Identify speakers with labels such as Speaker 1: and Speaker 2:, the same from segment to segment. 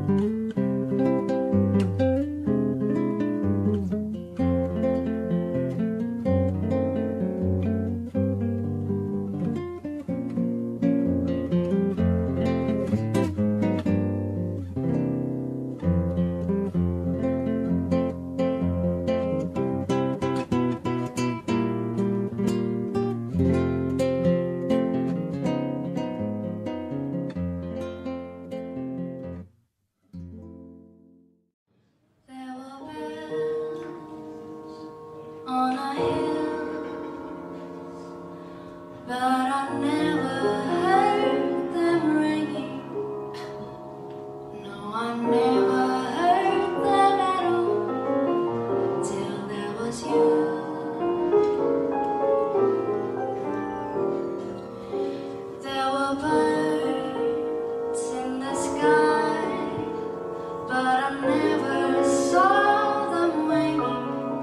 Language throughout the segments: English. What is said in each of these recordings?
Speaker 1: On a hill, but I never heard them ringing. No, I never heard them at all till there was you. There were birds in the sky, but I never saw them winging.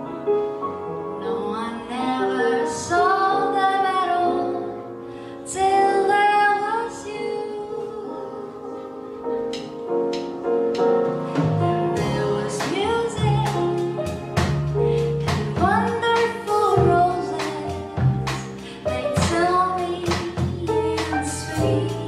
Speaker 1: Saw them at all till there was you. And there was music and wonderful roses. They tell me in sweet